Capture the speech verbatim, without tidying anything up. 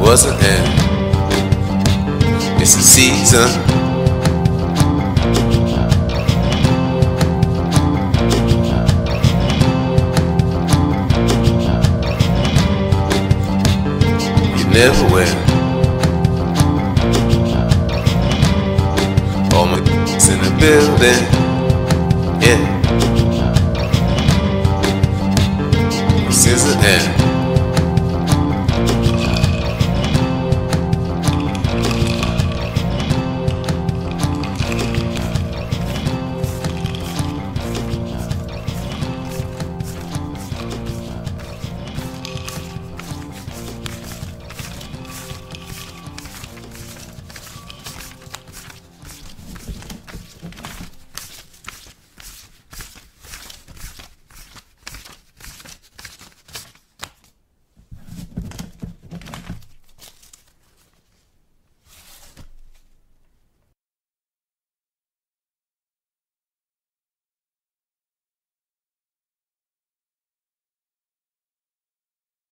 was an end. It's a season. You never win. All my in the building. Yeah. This is an end.